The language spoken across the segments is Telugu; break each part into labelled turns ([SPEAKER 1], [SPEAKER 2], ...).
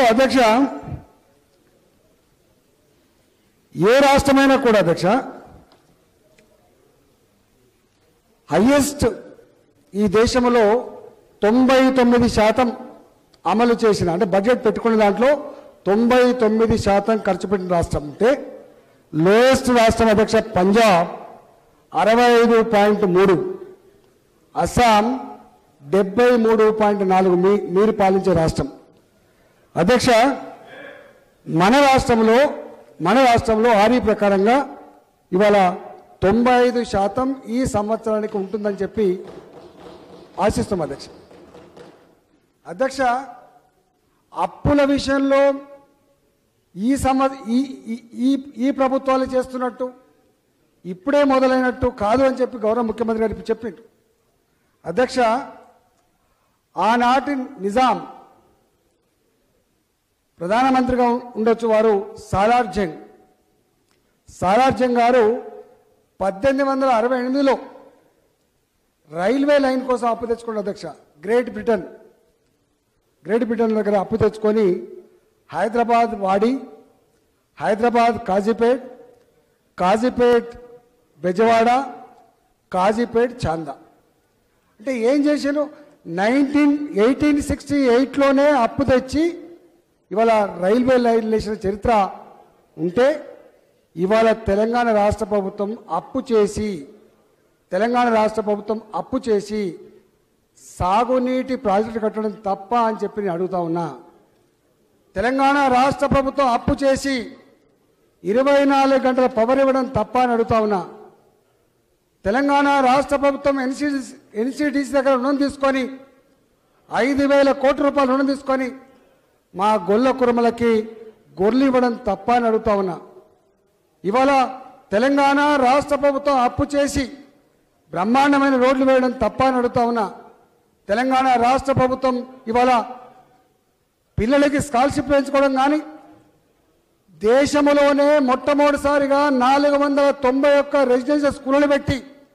[SPEAKER 1] అధ్యక్ష ఏ రాష్ట్రమైనా కూడా అధ్యక్ష హైయెస్ట్ ఈ దేశంలో 99% అమలు చేసిన అంటే బడ్జెట్ పెట్టుకున్న దాంట్లో 99% ఖర్చు పెట్టిన రాష్ట్రం అంటే లోయెస్ట్ రాష్ట్రం అధ్యక్ష పంజాబ్ 65.3, అస్సాం 73.4 మీరు పాలించే రాష్ట్రం అధ్యక్ష. మన రాష్ట్రంలో ఆర్ఈ ప్రకారంగా ఇవాళ 95% ఈ సంవత్సరానికి ఉంటుందని చెప్పి ఆశిస్తాం అధ్యక్ష. అధ్యక్ష అప్పుల విషయంలో ఈ ప్రభుత్వాలు చేస్తున్నట్టు ఇప్పుడే మొదలైనట్టు కాదు అని చెప్పి గౌరవ ముఖ్యమంత్రి గారు చెప్పిండు అధ్యక్ష. ఆనాటి నిజాం ప్రధానమంత్రిగా ఉండొచ్చు వారు సాలార్ జంగ్ గారు 1868లో రైల్వే లైన్ కోసం అప్పు తెచ్చుకున్న అధ్యక్ష. గ్రేట్ బ్రిటన్ దగ్గర అప్పు తెచ్చుకొని హైదరాబాద్ వాడి, హైదరాబాద్ కాజీపేట్ బెజవాడ, కాజీపేట్ చాందా. అంటే ఏం చేశాను 1868లోనే అప్పు తెచ్చి ఇవాళ రైల్వే లైన్ వేసిన చరిత్ర ఉంటే ఇవాళ తెలంగాణ రాష్ట్ర ప్రభుత్వం అప్పు చేసి సాగునీటి ప్రాజెక్టు కట్టడం తప్ప అని చెప్పి నేను అడుగుతా ఉన్నా. తెలంగాణ రాష్ట్ర ప్రభుత్వం అప్పు చేసి 24 గంటల పవర్ ఇవ్వడం తప్ప అని అడుగుతా ఉన్నా. తెలంగాణ రాష్ట్ర ప్రభుత్వం ఎన్సిడిసి దగ్గర రుణం తీసుకొని 5,000 కోట్ల రూపాయలు రుణం తీసుకొని మా గొల్ల కుర్మలకి గొర్రెలు ఇవ్వడం తప్ప అని అడుగుతా ఉన్నా. ఇవాళ తెలంగాణ రాష్ట్ర ప్రభుత్వం అప్పు చేసి బ్రహ్మాండమైన రోడ్లు వేయడం తప్ప అని అడుగుతా ఉన్నా. తెలంగాణ రాష్ట్ర ప్రభుత్వం ఇవాళ పిల్లలకి స్కాలర్షిప్ పెంచుకోవడం కానీ దేశంలోనే మొట్టమొదటిసారిగా 491 రెసిడెన్షియల్ స్కూళ్ళను పెట్టి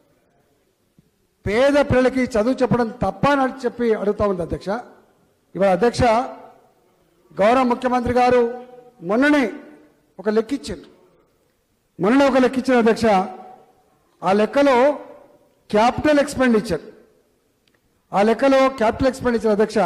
[SPEAKER 1] పేద పిల్లలకి చదువు చెప్పడం తప్ప అని చెప్పి అడుగుతా ఉంది అధ్యక్ష. ఇవాళ అధ్యక్ష గౌరవ ముఖ్యమంత్రి గారు మొన్ననే ఒక లెక్కిచ్చారు అధ్యక్ష. ఆ లెక్కలో క్యాపిటల్ ఎక్స్పెండిచర్ అధ్యక్ష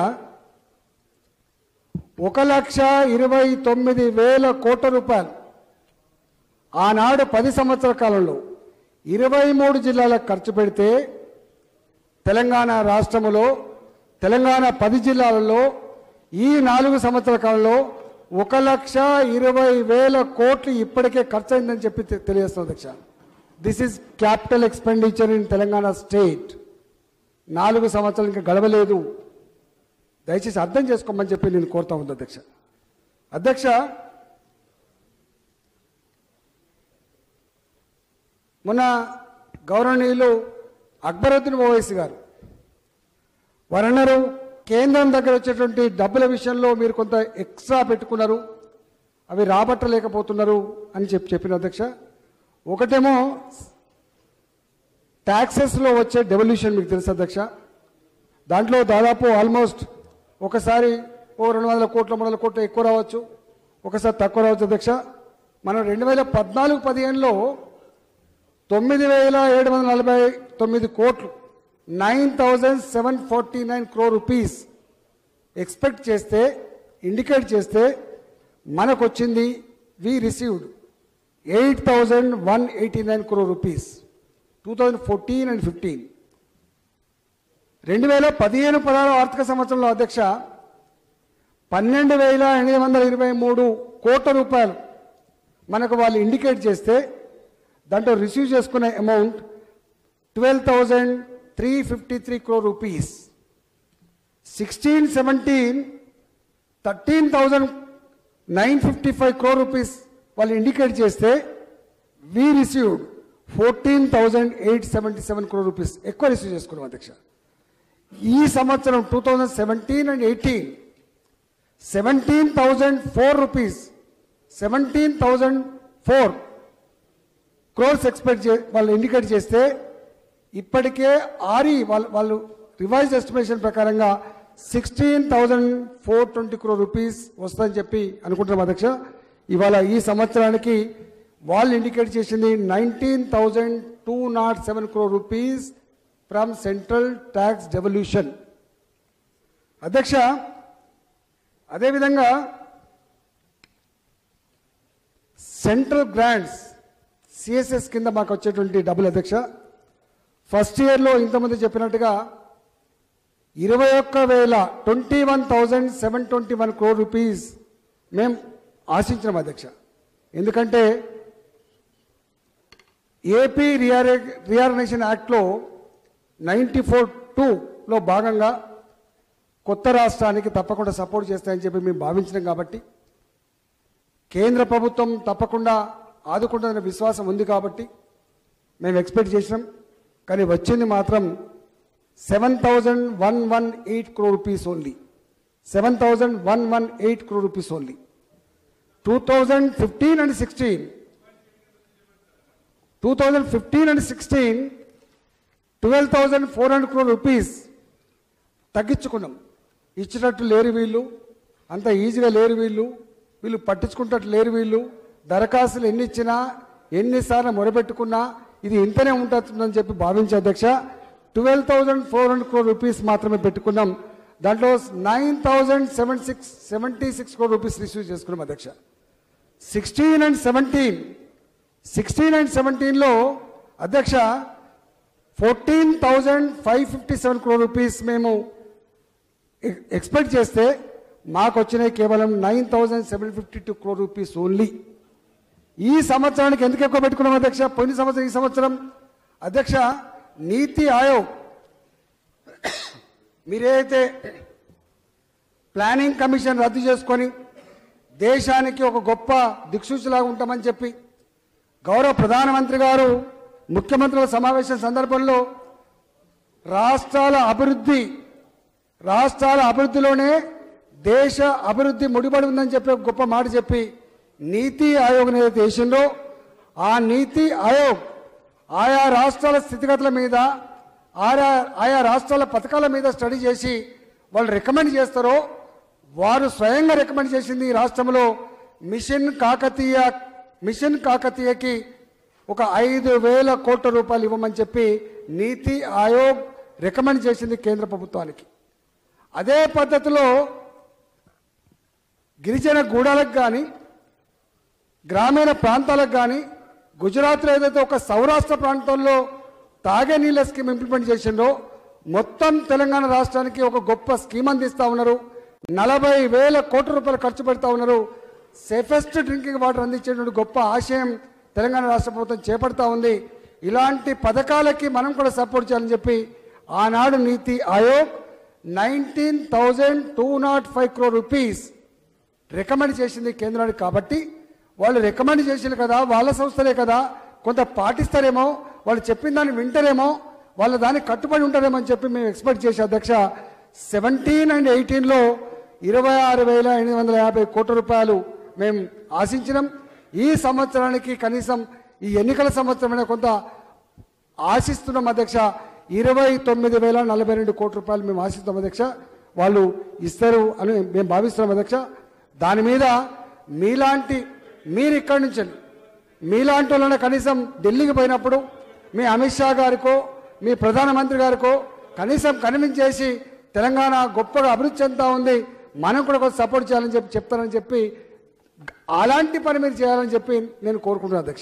[SPEAKER 1] 1,29,000 కోట్ల రూపాయలు ఆనాడు 10 సంవత్సరాల కాలంలో 23 జిల్లాలకు ఖర్చు పెడితే తెలంగాణ రాష్ట్రంలో 10 జిల్లాలలో ఈ 4 సంవత్సరాల కాలంలో 1,20,000 కోట్లు ఇప్పటికే ఖర్చు అయిందని చెప్పి తెలియజేస్తుంది అధ్యక్ష. This is capital expenditure in Telangana state. 4 సంవత్సరాలు ఇంకా గడవలేదు. దయచేసి అర్థం చేసుకోమని చెప్పి నేను కోరుతా ఉంది అధ్యక్ష. మొన్న గౌరవనీయులు అక్బరుద్దీన్ ఓవైసీ గారు వారు అన్నారు కేంద్రం దగ్గర వచ్చేటువంటి డబ్బుల విషయంలో మీరు కొంత ఎక్స్ట్రా పెట్టుకున్నారు, అవి రాబట్టలేకపోతున్నారు అని చెప్పిన అధ్యక్ష. ఒకటేమో ట్యాక్సెస్లో వచ్చే డెవల్యూషన్ మీకు తెలుసు అధ్యక్ష. దాంట్లో దాదాపు ఆల్మోస్ట్ ఒకసారి 200 కోట్ల 300 కోట్లు ఎక్కువ రావచ్చు, ఒకసారి తక్కువ రావచ్చు అధ్యక్ష. మనం 2014-15లో 9,749 కోట్లు 9,749 crore రూపీస్ ఎక్స్పెక్ట్ చేస్తే ఇండికేట్ చేస్తే మనకు వచ్చింది we received 8,189 crore rupees 2014 and 15. 2015-16 ఆర్థిక సంవత్సరంలో అధ్యక్ష 12,823 కోట్ల రూపాయలు మనకు వాళ్ళు ఇండికేట్ చేస్తే దాంట్లో రిసీవ్ చేసుకునే amount 12,353 crore rupees. 16-17 13,955 crore rupees వాళ్ళు ఇండికేట్ చేస్తే వి రిసీవ్డ్ 14,877 crore రూపీస్ ఎక్కువ రిసీవ్ చేసుకున్నాం అధ్యక్ష. ఈ సంవత్సరం 2017 and 18 17,004 రూపీస్ 17,004 crores ఎక్స్పెక్ట్ వాళ్ళు ఇండికేట్ చేస్తే ఇప్పటికే ఆర్ఈ వాళ్ళు రివైజ్డ్ ఎస్టిమేషన్ ప్రకారంగా 16,420 crore రూపీస్ వస్తుందని చెప్పి అనుకుంటున్నాం అధ్యక్ష. ఇవాళ ఈ సంవత్సరానికి వాళ్ళు ఇండికేట్ చేసింది 19,207 crore rupees from central tax devolution. అధ్యక్ష, అదేవిధంగా సెంట్రల్ గ్రాంట్స్ సిఎస్ఎస్ కింద మాకు వచ్చేటువంటి డబ్బులు అధ్యక్ష, ఫస్ట్ ఇయర్లో ఇంతమంది చెప్పినట్టుగా 21,721 crore రూపీస్ మేము ఆశించినాం అధ్యక్ష. ఎందుకంటే ఏపీ రీఆర్గనైజేషన్ యాక్ట్లో 94(2)లో భాగంగా కొత్త రాష్ట్రానికి తప్పకుండా సపోర్ట్ చేస్తాయని చెప్పి మేము భావించినాం. కాబట్టి కేంద్ర ప్రభుత్వం తప్పకుండా ఆదుకుంటుందనే విశ్వాసం ఉంది కాబట్టి మేము ఎక్స్పెక్ట్ చేసినాం. కానీ వచ్చింది మాత్రం 7,118 crore rupees only. 7,118 crore rupees only. 2015 and 16 12,400 crore rupees తగ్గించుకున్నాం. ఇచ్చినట్టు లేరు వీళ్ళు, అంత ఈజీగా లేరు వీళ్ళు పట్టించుకుంటట్టు లేరు వీళ్ళు. దరఖాస్తులు ఎన్ని ఇచ్చినా ఎన్నిసార్లు మొరబెట్టుకున్నా ఇది ఇంతనే ఉంటుందని చెప్పి భావించే అధ్యక్ష 12,400 crore రూపీస్ మాత్రమే పెట్టుకున్నాం. దాంట్లో 9,776 crore రూపీస్ రిసీవ్ చేసుకున్నాం అధ్యక్ష. 16 and 17లో అధ్యక్ష 14,557 crore రూపీస్ మేము ఎక్స్పెక్ట్ చేస్తే మాకు వచ్చినాయి కేవలం 9,752 crore రూపీస్ ఓన్లీ. ఈ సంవత్సరానికి ఎందుకు ఎక్కువ పెట్టుకున్నాం అధ్యక్ష? పోయిన సంవత్సరం ఈ సంవత్సరం అధ్యక్ష నీతి ఆయోగ్ మీరైతే ప్లానింగ్ కమిషన్ రద్దు చేసుకొని దేశానికి ఒక గొప్ప దిక్సూచిలాగా ఉంటామని చెప్పి గౌరవ ప్రధానమంత్రి గారు ముఖ్యమంత్రుల సమావేశం సందర్భంలో రాష్ట్రాల అభివృద్ధిలోనే దేశ అభివృద్ధి ముడిపడి ఉందని చెప్పి ఒక గొప్ప మాట చెప్పి నీతి ఆయోగ్ ఏదైతే దేశంలో ఆ నీతి ఆయోగ్ ఆయా రాష్ట్రాల స్థితిగతుల మీద ఆయా రాష్ట్రాల పథకాల మీద స్టడీ చేసి వాళ్ళు రికమెండ్ చేస్తారో వారు స్వయంగా రికమెండ్ చేసింది ఈ రాష్ట్రంలో మిషన్ కాకతీయకి ఒక 5,000 కోట్ల రూపాయలు ఇవ్వమని చెప్పి నీతి ఆయోగ్ రికమెండ్ చేసింది కేంద్ర ప్రభుత్వానికి. అదే పద్ధతిలో గిరిజన గూడాలకు కానీ గ్రామీణ ప్రాంతాలకు కానీ గుజరాత్లో ఏదైతే ఒక సౌరాష్ట్ర ప్రాంతంలో తాగే నీళ్ళ స్కీమ్ ఇంప్లిమెంట్ చేసిందో మొత్తం తెలంగాణ రాష్ట్రానికి ఒక గొప్ప స్కీమ్ అందిస్తూ ఉన్నారు. 40,000 కోట్ల రూపాయలు ఖర్చు పెడతా ఉన్నారు. సేఫెస్ట్ డ్రింకింగ్ వాటర్ అందించేటువంటి గొప్ప ఆశయం తెలంగాణ రాష్ట్ర ప్రభుత్వం చేపడతా ఉంది. ఇలాంటి పథకాలకి మనం కూడా సపోర్ట్ చేయాలని చెప్పి ఆనాడు నీతి ఆయోగ్ 19,205 crore రూపీస్ రికమెండ్ చేసింది కేంద్రానికి. కాబట్టి వాళ్ళు రికమెండ్ చేసింది కదా, వాళ్ళ సంస్థలే కదా, కొంత పాటిస్తారేమో, వాళ్ళు చెప్పిన దాన్ని వింటారేమో, వాళ్ళు దానికి కట్టుబడి ఉంటారేమో అని చెప్పి మేము ఎక్స్పెక్ట్ చేసే అధ్యక్ష 17 and 18లో 26,850 కోట్ల రూపాయలు మేము ఆశించినాం. ఈ సంవత్సరానికి కనీసం ఈ ఎన్నికల సంవత్సరమైన కొంత ఆశిస్తున్నాం అధ్యక్ష. 29,042 కోట్ల రూపాయలు మేము ఆశిస్తాం అధ్యక్ష. వాళ్ళు ఇస్తారు అని మేము భావిస్తున్నాం అధ్యక్ష. దాని మీద మీరు ఇక్కడి నుంచి మీలాంటి వాళ్ళని కనీసం ఢిల్లీకి పోయినప్పుడు మీ అమిత్ షా గారికో మీ ప్రధానమంత్రి గారికో కనీసం కన్విన్స్ చేసి తెలంగాణ గొప్పగా అభివృద్ధి చెందుతా ఉంది, మనం కూడా కొంచెం సపోర్ట్ చేయాలని చెప్పి చెప్తారని చెప్పి అలాంటి పని మీరు చేయాలని చెప్పి నేను కోరుకుంటున్నాను అధ్యక్ష.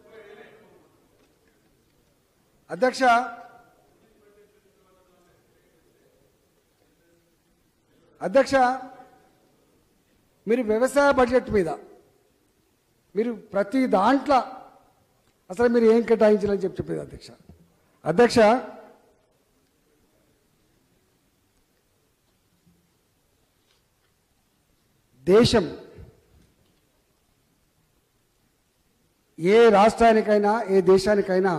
[SPEAKER 1] అధ్యక్ష మీరు వ్యవసాయ బడ్జెట్ మీద మీరు ప్రతి దాంట్లో అసలు మీరు ఏం కేటాయించాలని చెప్పేది అధ్యక్ష. దేశం ఏ రాష్ట్రానికైనా ఏ దేశానికైనా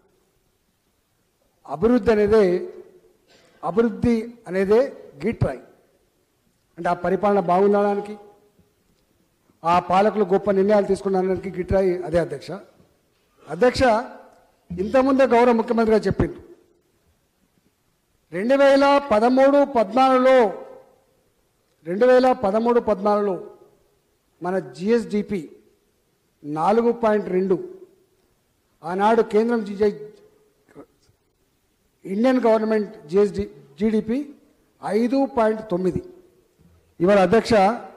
[SPEAKER 1] అభివృద్ధి అనేదే గిట్రాయి. అంటే ఆ పరిపాలన బాగుండడానికి ఆ పాలకులు గొప్ప నిర్ణయాలు తీసుకున్నానికి గిట్రాయి అదే అధ్యక్ష. ఇంతకుముందే గౌరవ ముఖ్యమంత్రిగా చెప్పింది 2013-14లో 2013-14లో మన జిఎస్డిపి 4.2, ఆనాడు కేంద్రం ఇండియన్ గవర్నమెంట్ జీడిపి 5.9. ఇవాళ అధ్యక్ష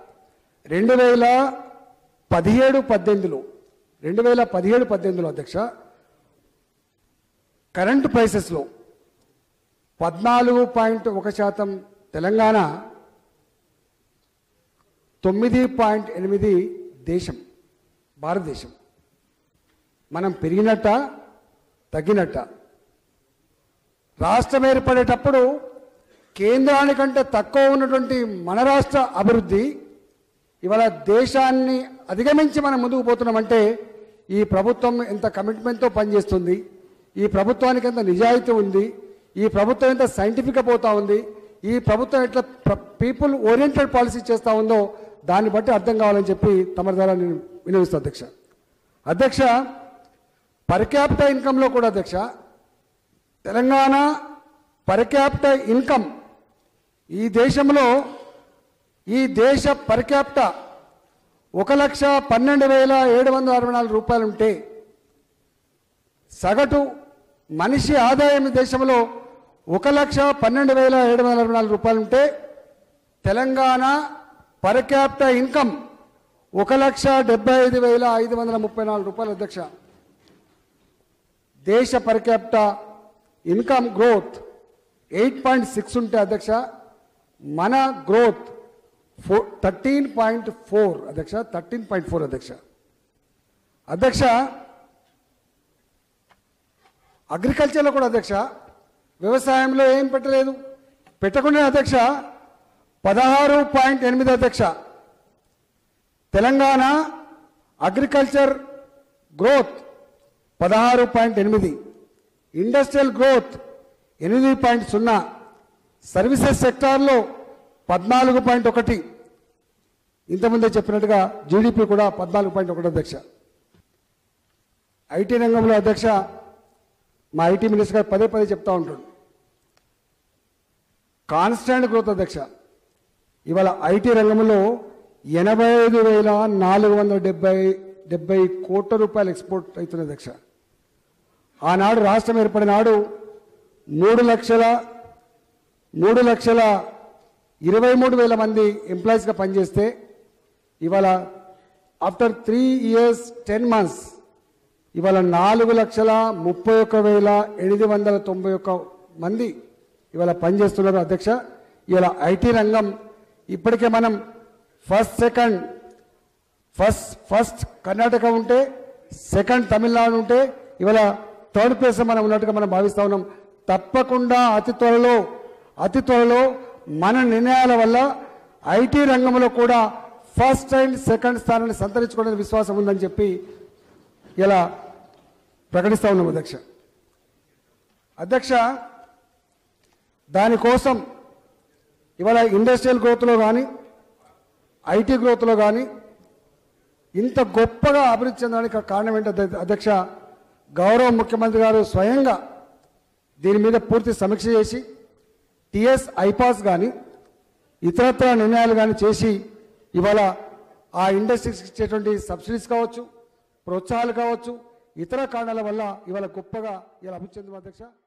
[SPEAKER 1] 2017-18లో అధ్యక్ష కరెంట్ ప్రైసెస్లో 14.1%, తెలంగాణ 9.8 దేశం, భారతదేశం. మనం పెరిగినట్ట తగ్గినట్ట? రాష్ట్రం ఏర్పడేటప్పుడు కేంద్రానికంటే తక్కువ ఉన్నటువంటి మన రాష్ట్ర అభివృద్ధి ఇవాళ దేశాన్ని అధిగమించి మనం ముందుకు పోతున్నామంటే ఈ ప్రభుత్వం ఎంత కమిట్మెంట్తో పనిచేస్తుంది, ఈ ప్రభుత్వానికి ఎంత నిజాయితీ ఉంది, ఈ ప్రభుత్వం ఎంత సైంటిఫిక్గా పోతా ఉంది, ఈ ప్రభుత్వం ఎట్లా పీపుల్ ఓరియంటెడ్ పాలసీ చేస్తూ ఉందో దాన్ని బట్టి అర్థం కావాలని చెప్పి తమ ద్వారా నేను వినియోగిస్తాను అధ్యక్ష. అధ్యక్ష, పర్ క్యాపిటా ఇన్కంలో కూడా అధ్యక్ష తెలంగాణ పర్ క్యాపిటా ఇన్కమ్ ఈ దేశంలో ఈ దేశ పర్ క్యాపిటా 1,12,764 రూపాయలు ఉంటే సగటు మనిషి ఆదాయం ఈ దేశంలో 1,12,764 రూపాయలు ఉంటే తెలంగాణ పర్ క్యాపిటా ఇన్కమ్ 1,75,534 రూపాయలు అధ్యక్ష. దేశ పర్ క్యాపిటా ఇన్కమ్ గ్రోత్ 8.6 ఉంటే అధ్యక్ష మన గ్రోత్ 13.4 అధ్యక్ష, 13.4 అధ్యక్ష. అధ్యక్ష, అగ్రికల్చర్లో కూడా అధ్యక్ష వ్యవసాయంలో ఏం పెట్టలేదు, పెట్టకుండా అధ్యక్ష 16.8 అధ్యక్ష. Telangana agriculture growth 16.8, industrial growth 8.0, services సెక్టార్లో 14.1, ఇంతకుముందే చెప్పినట్టుగా జీడిపి కూడా 14.1 అధ్యక్ష. ఐటీ రంగంలో అధ్యక్ష మా ఐటీ మినిస్టర్ గారు పదే చెప్తా ఉంటాడు, కాన్స్టాంట్ గ్రోత్ అధ్యక్ష. ఇవాళ ఐటీ రంగంలో 85,470 కోట్ల రూపాయలు ఎక్స్పోర్ట్ అవుతుంది అధ్యక్ష. ఆనాడు రాష్ట్రం ఏర్పడిన నాడు 3,23,000 మంది ఎంప్లాయీస్గా పనిచేస్తే ఇవాళ ఆఫ్టర్ 3 years 10 months ఇవాళ 4,31,891 మంది ఇవాళ పనిచేస్తున్నారు అధ్యక్ష. ఇవాళ ఐటీ రంగం ఇప్పటికే మనం ఫస్ట్ కర్ణాటక ఉంటే, సెకండ్ తమిళనాడు ఉంటే, ఇవాళ థర్డ్ ప్లేస్ మనం ఉన్నట్టుగా మనం భావిస్తూ ఉన్నాం. తప్పకుండా అతి త్వరలో మన నిర్ణయాల వల్ల ఐటీ రంగంలో కూడా ఫస్ట్ అండ్ సెకండ్ స్థానాన్ని సంతరించుకోవడానికి విశ్వాసం ఉందని చెప్పి ఇలా ప్రకటిస్తూ ఉన్నాం అధ్యక్ష. అధ్యక్ష, దానికోసం ఇవాళ ఇండస్ట్రియల్ గ్రోత్లో కానీ ఐటీ గ్రోత్లో కానీ ఇంత గొప్పగా అభివృద్ధి చెందడానికి కారణం ఏంటంటే అధ్యక్ష, గౌరవ ముఖ్యమంత్రి గారు స్వయంగా దీని మీద పూర్తి సమీక్ష చేసి టిఎస్ ఐపాస్ కానీ ఇతరత్ర నిర్ణయాలు కానీ చేసి ఇవాళ ఆ ఇండస్ట్రీస్కి ఇచ్చేటువంటి సబ్సిడీస్ కావచ్చు, ప్రోత్సాహాలు కావచ్చు, ఇతర కారణాల వల్ల ఇవాళ గొప్పగా ఇలా అభివృద్ధి చెందిన అధ్యక్ష.